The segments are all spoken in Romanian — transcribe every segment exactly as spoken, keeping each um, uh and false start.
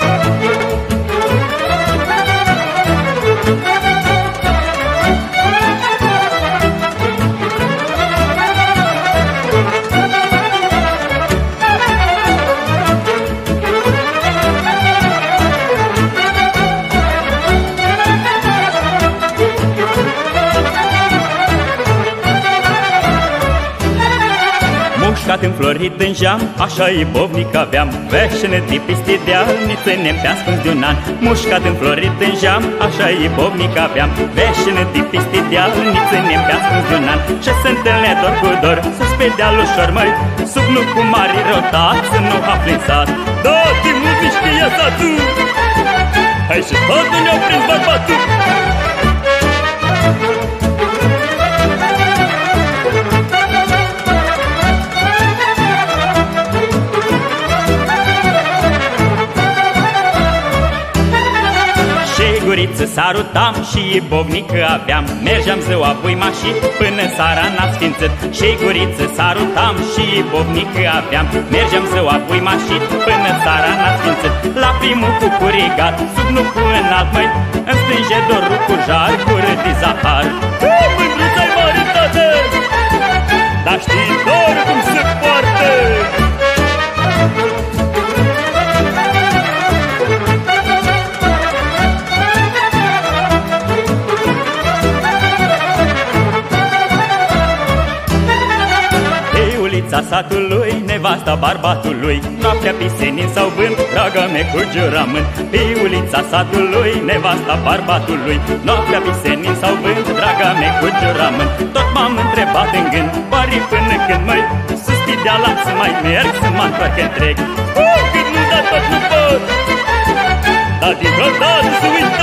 Mușcat înflorit în geam, așa ibovnic aveam. Veșene tipiste de-al, ni ținem pe ascuns de un an. Mușcat înflorit în geam, așa ibovnic aveam. Veșene tipiste de-al, ni ținem pe ascuns de un an. Și se întâlne dor cu dor, sus pe deal ușor, măi, sub nu cu mari rotați, să nu afli în sat. Da, timpul nu știe satul, hai și totul ne-au prins bărbatul. Guriță sarutam și ibovnică aveam. Mergeam ziua buima și până seara n-a sfințit. Și guriță sarutam și ibovnică aveam. Mergeam ziua buima și până seara n-a sfințit. La primul cu curigat, sub nu cu înalt, măi, îmi strânge dorul cu jar, cu râdi zahar. Mândruța-i maritate, dar știi doar cum se poartă. Ulița satului, nevasta barbatului, noaptea pe senin sau vânt, draga mea cu jurământ. Pe ulița satului, nevasta barbatului, noaptea pe senin sau vânt, draga mea cu jurământ. Tot m-am întrebat în gând, oare până când, măi, sus pe dealam să mai merg, să mă întorc întreg. Uh, cât nu, dar tot nu pot, dar dintr-o dată să uită.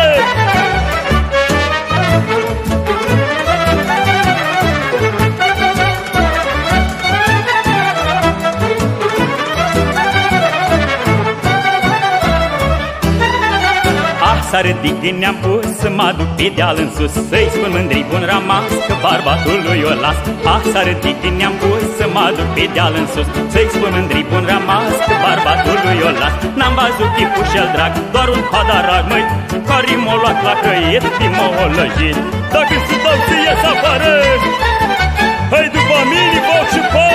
Sară din ne-am pus să mă duc pe deal în sus, să-i spun mândri bun rămas că barbatul lui o las. Ah, sară din ne-am pus să mă duc pe deal în sus, să-i spun mândri bun rămas că barbatul lui o las. N-am văzut tipul și-l drag, doar un hadarar, măi, care m-a luat la căiet și m-a olăjit. Dacă se dau să ies afară, hai după mine, foc și foc!